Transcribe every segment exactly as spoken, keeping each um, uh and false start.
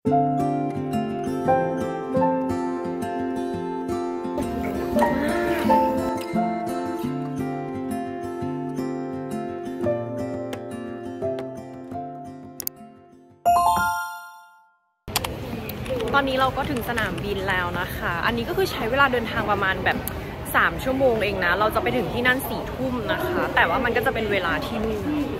ตอนนี้เราก็ถึงสนามบินแล้วนะคะอันนี้ก็คือใช้เวลาเดินทางประมาณแบบสามชั่วโมงเองนะเราจะไปถึงที่นั่นสี่ทุ่มนะคะแต่ว่ามันก็จะเป็นเวลาที่นู่น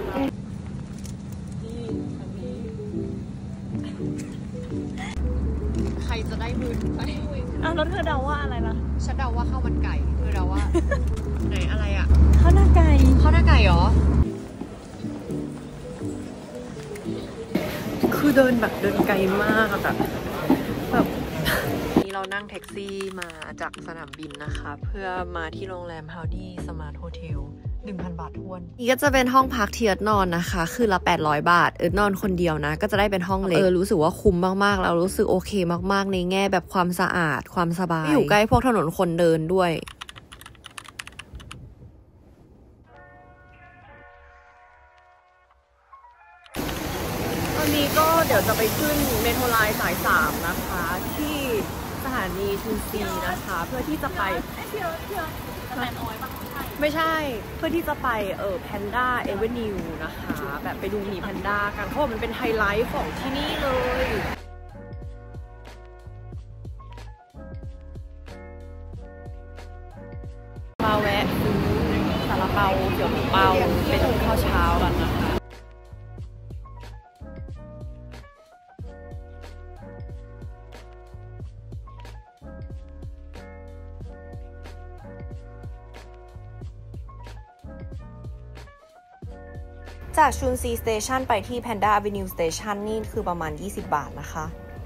ใครจะได้มือไปอ้าวแล้วเธอเดาว่าอะไรล่ะฉันเดาว่าข้าวมันไก่เธอเดาว่า ไหนอะไรอ่ะข้าวหน้าไก่ข้าวหน้าไก่เหรอคือเดินแบบเดินไกลมากอะแบบนี่เรานั่งแท็กซี่มาจากสนามบินนะคะเพื่อมาที่โรงแรม Howdy Smart Hotel หนึ่งพัน บาททวนนี่ก็จะเป็นห้องพักที่เอิร์ธนอนนะคะคือละแปดร้อยบาทเอิร์ธนอนคนเดียวนะก็จะได้เป็นห้องเล็กเออรู้สึกว่าคุ้มมากๆแล้วรู้สึกโอเคมากๆในแง่แบบความสะอาดความสบายอยู่ใกล้พวกถนนคนเดินด้วยตอนนี้ก็เดี๋ยวจะไปขึ้นเมโทรไลน์สายสามนะคะที่สถานีชุนซีนะคะเพื่อที่จะไปไม่ใช่เพื่อที่จะไปเออแพนด้าเอเวนิวนะคะแบบไปดูหมีแพนด้ากันเพราะว่ามันเป็นไฮไลท์ของที่นี่เลยมาแวะซื้อซาลาเปาเกี่ยวกับเปาเป็นข้าวเช้ากันนะคะจากชุนซีสเตชันไปที่ Panda Avenue Station นี่คือประมาณยี่สิบบาทนะคะ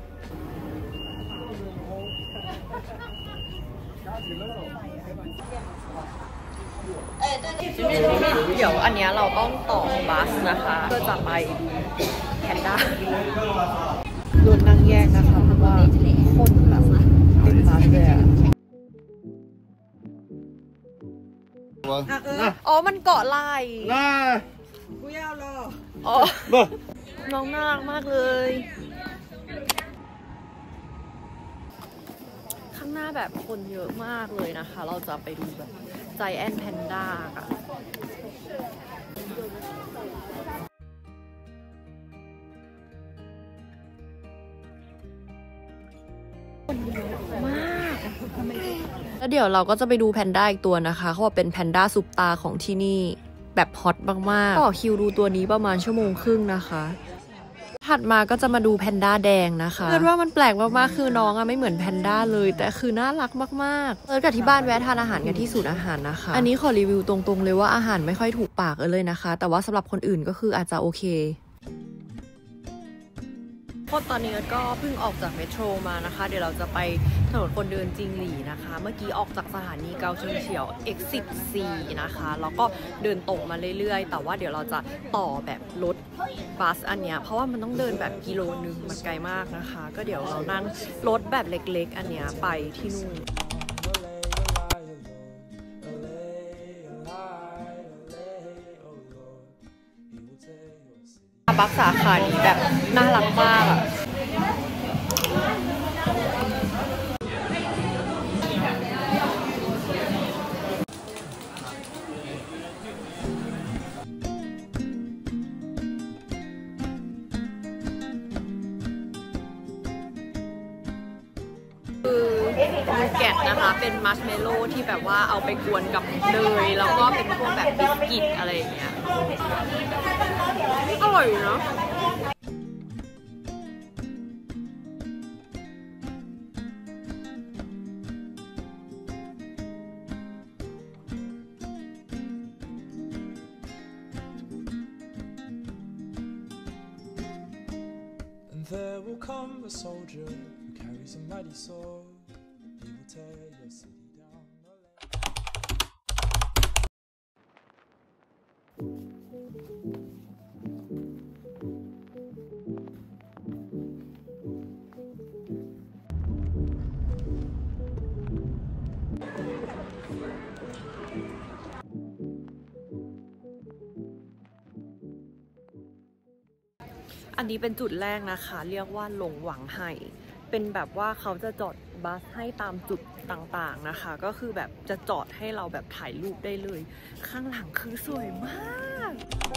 เดี๋ยวอันนี้เราต้องต่อบัสนะคะเพื่อจะไปแพนด้าโดนนั่งแยกนะคะเพราะว่าคนแบบเต็มบัสเลยอะอ๋อมันเกาะไหล่กูยาวรออ๋อน้องน่ารักมากเลยข้างหน้าแบบคนเยอะมากเลยนะคะเราจะไปดูแบบไจแอนท์แพนด้าค่ะคนเยอะมากแล้วเดี๋ยวเราก็จะไปดูแพนด้าอีกตัวนะคะเขาบอกเป็นแพนด้าซุปตาของที่นี่แบบฮอตมากๆต่อคิวดูตัวนี้ประมาณชั่วโมงครึ่งนะคะถัดมาก็จะมาดูแพนด้าแดงนะคะเอิร์ธว่ามันแปลกมากๆคือน้องอะไม่เหมือนแพนด้าเลยแต่คือน่ารักมากๆเอิร์ธกับที่บ้านแวะทานอาหารกันที่ศูนย์อาหารนะคะอันนี้ขอรีวิวตรงๆเลยว่าอาหารไม่ค่อยถูกปากเอิร์ธเลยนะคะแต่ว่าสำหรับคนอื่นก็คืออาจจะโอเคเพราะตอนนี้ก็เพิ่งออกจากเมโทรมานะคะเดี๋ยวเราจะไปถนนคนเดินจิงหลี่นะคะเมื่อกี้ออกจากสถานีเกาเชิงเฉียว เอ็กซ์ สิบ ซี นะคะแล้วก็เดินตรงมาเรื่อยๆแต่ว่าเดี๋ยวเราจะต่อแบบรถบัสอันเนี้ยเพราะว่ามันต้องเดินแบบกิโลนึงมันไกลมากนะคะก็เดี๋ยวเรานั่งรถแบบเล็กๆอันเนี้ยไปที่นู่นบัสสาขานี้แบบน่ารักมากอะคือแกะนะคะเป็นมัชเมลโล่ที่แบบว่าเอาไปกวนกับเนยแล้วก็เป็นพวกแบบบิสกิตอะไรอย่างเงี้ยอร่อยเนาะThere will come a soldier who carries a mighty sword. He will tear your city down. ออันนี้เป็นจุดแรกนะคะเรียกว่าหลงหวังไห่เป็นแบบว่าเขาจะจอดบัสให้ตามจุดต่างๆนะคะก็คือแบบจะจอดให้เราแบบถ่ายรูปได้เลยข้างหลังคือสวยมาก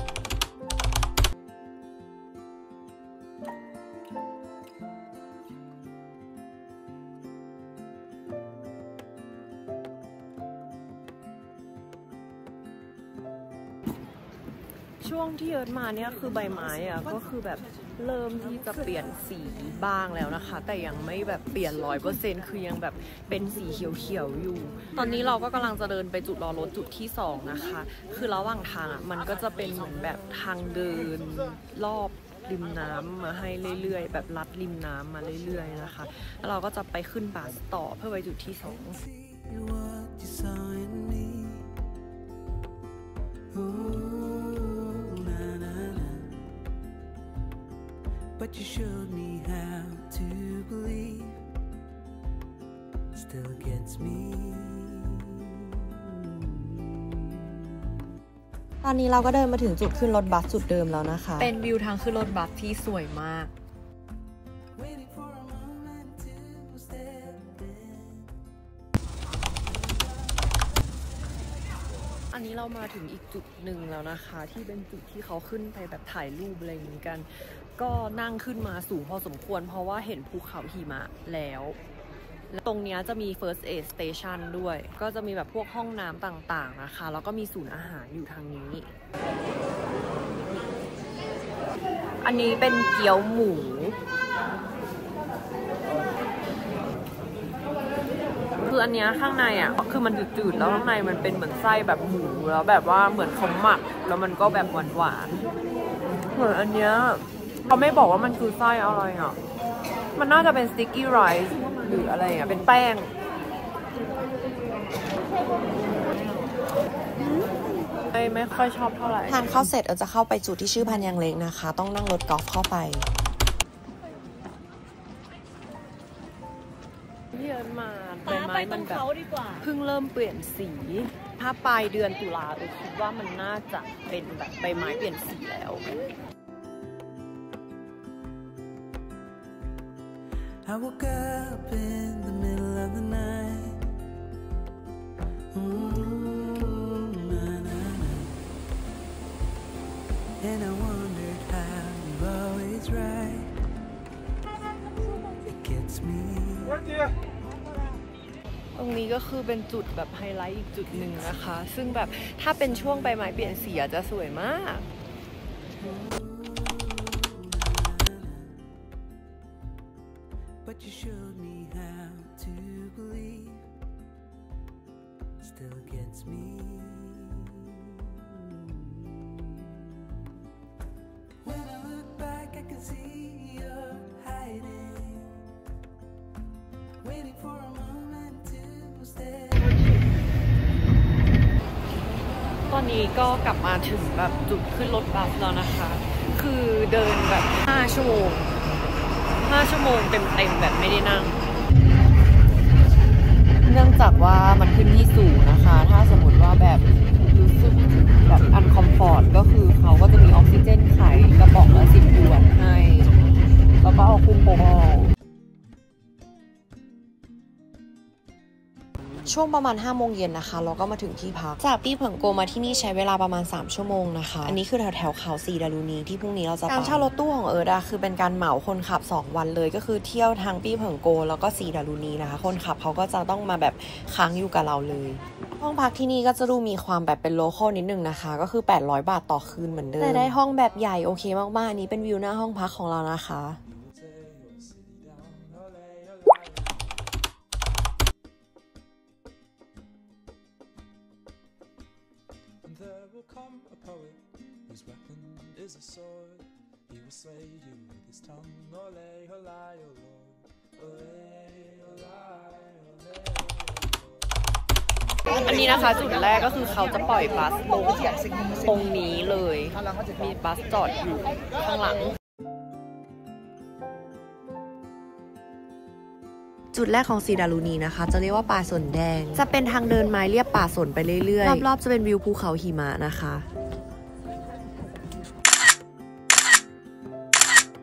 ช่วงที่เอิร์ธมาเนี่ยคือใบไม้อะก็คือแบบเริ่มที่จะเปลี่ยนสีบ้างแล้วนะคะแต่ยังไม่แบบเปลี่ยนร้อยเปอร์เซ็นต์คือยังแบบเป็นสีเขียวๆอยู่ตอนนี้เราก็กำลังจะเดินไปจุดรอรถจุดที่สองนะคะคือระหว่างทางอะมันก็จะเป็นเหมือนแบบทางเดินรอบริมน้ำมาให้เรื่อยๆแบบลัดริมน้ำมาเรื่อยๆนะคะแล้วเราก็จะไปขึ้นบัสต่อเพื่อไปจุดที่สองBut you showed me how to believe still gets me ตอนนี้เราก็เดินมาถึงจุดขึ้นรถบัสจุดเดิมแล้วนะคะเป็นวิวทางขึ้นรถบัสที่สวยมากอันนี้เรามาถึงอีกจุดหนึ่งแล้วนะคะที่เป็นจุดที่เขาขึ้นไปแบบถ่ายรูปอะไรอย่างนี้กันก็นั่งขึ้นมาสูงพอสมควรเพราะว่าเห็นภูเขาหิมะแล้วและตรงนี้จะมี first aid station ด้วยก็จะมีแบบพวกห้องน้ำต่างๆนะคะแล้วก็มีศูนย์อาหารอยู่ทางนี้อันนี้เป็นเกี๊ยวหมูคืออันนี้ข้างในอ่ะคือมันจืดๆแล้วข้างในมันเป็นเหมือนไส้แบบหมูแล้วแบบว่าเหมือนเขาหมักแล้วมันก็แบบหวานๆเหมือนอันเนี้ยเขาไม่บอกว่ามันคือไส้อะไรอ่ะมันน่าจะเป็น sticky rice หรืออะไรอ่ะเป็นแป้งไม่ไม่ค่อยชอบเท่าไหร่ทานข้าวเสร็จเราจะเข้าไปจุดที่ชื่อพันยังเล็กนะคะต้องนั่งรถกอล์ฟเข้าไปที่เอิญมาใบไม้มันแบบเพิ่งเริ่มเปลี่ยนสีถ้าปลายเดือนตุลาเอิญคิดว่ามันน่าจะเป็นแบบใบไม้เปลี่ยนสีแล้ว I woke up in the middle of the night and I wondered how you're always right it gets me ตรงนี้ก็คือเป็นจุดแบบไฮไลท์อีกจุดหนึ่งนะคะซึ่งแบบถ้าเป็นช่วงใบไม้เปลี่ยนสีจะสวยมาก But you showed me how to believe still gets me When I look back I can see you're hiding Waiting for a moment to stay ตอนนี้ก็กลับมาถึงแบบจุดขึ้นรถบัสแล้วนะคะคือเดินแบบห้าชั่วโมงห้าชั่วโมงเต็มๆแบบไม่ได้นั่งเนื่องจากว่ามันขึ้นที่สูงนะคะถ้าสมมติว่าแบบรู้สึกแบบอันคอมฟอร์ตก็คือเขาก็จะมีออกซิเจนไขกระป๋องละสิบหยวนให้แล้วก็เอาคุมโปรช่วงประมาณห้าโมงเย็นนะคะเราก็มาถึงที่พักจากปี้เผิงโกมาที่นี่ใช้เวลาประมาณสามชั่วโมงนะคะอันนี้คือแถวแถวเขาซีดารูนีที่พรุ่งนี้เราจะการเช่ารถตู้ของเอิร์ดคือเป็นการเหมาคนขับสองวันเลยก็คือเที่ยวทางปี้เผิงโกแล้วก็ซีดารูนีนะคะคนขับเขาก็จะต้องมาแบบค้างอยู่กับเราเลยห้องพักที่นี่ก็จะดูมีความแบบเป็นโลคอลนิดนึงนะคะก็คือแปดร้อยบาทต่อคืนเหมือนเดิมแต่ได้ห้องแบบใหญ่โอเคมากๆอันนี้เป็นวิวหน้าห้องพักของเรานะคะThere will come a poet whose weapon is a sword. He will slay you with his tongue. Ole, olai, oloi. Ole, olai, oloi. อันนี้นะคะจุดแรกก็คือเขาจะปล่อยบัสลงตรงนี้เลยมีบัสจอดอยู่ข้างหลังจุดแรกของซีดารูนีนะคะจะเรียกว่าป่าสนแดงจะเป็นทางเดินไม้เรียบป่าสนไปเรื่อยๆรอบๆจะเป็นวิวภูเขาหิมะนะคะ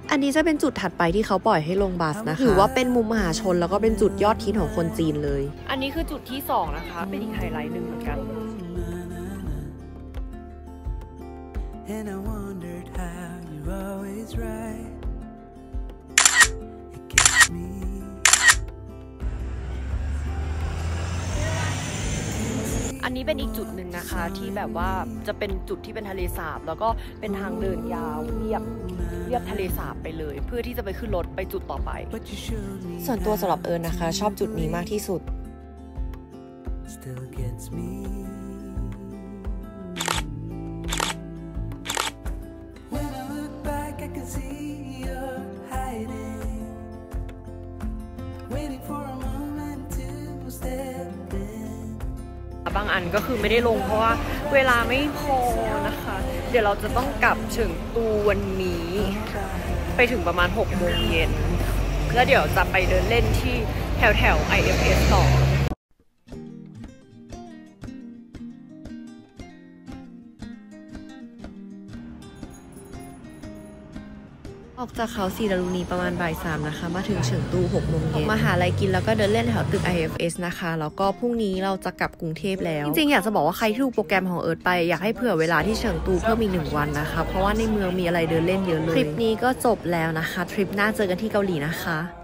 อันนี้จะเป็นจุดถัดไปที่เขาปล่อยให้ลงบัสนะคะถือว่าเป็นมุมมหาชนแล้วก็เป็นจุดยอดฮิตของคนจีนเลยอันนี้คือจุดที่สองนะคะเป็นอีกไฮไลท์หนึ่งเหมือนกันอันนี้เป็นอีกจุดหนึ่งนะคะที่แบบว่าจะเป็นจุดที่เป็นทะเลสาบแล้วก็เป็นทางเดินยาวเรียบเรียบทะเลสาบไปเลยเพื่อที่จะไปขึ้นรถไปจุดต่อไปส่วนตัวสำหรับเอิญนะคะชอบจุดนี้มากที่สุดบางอันก็คือไม่ได้ลงเพราะว่าเวลาไม่พอนะคะเดี๋ยวเราจะต้องกลับถึงตูวันนี้ไปถึงประมาณหกโมงเย็นแล้วเดี๋ยวจะไปเดินเล่นที่แถวแถว ไอ เอฟ เอส ต่อออกจากเขาสีดารุณีประมาณบ่ายสามนะคะมาถึงเฉิงตูหกโมงเย็นมาหาอะไรกินแล้วก็เดินเล่นแถวตึก ไอ เอฟ เอส นะคะแล้วก็พรุ่งนี้เราจะกลับกรุงเทพแล้วจริงๆอยากจะบอกว่าใครที่ดูโปรแกรมของเอิร์ธไปอยากให้เผื่อเวลาที่เฉิงตูเพิ่มอีกหนึ่งวันนะคะเพราะว่าในเมืองมีอะไรเดินเล่นเยอะเลยทริปนี้ก็จบแล้วนะคะทริปหน้าเจอกันที่เกาหลีนะคะ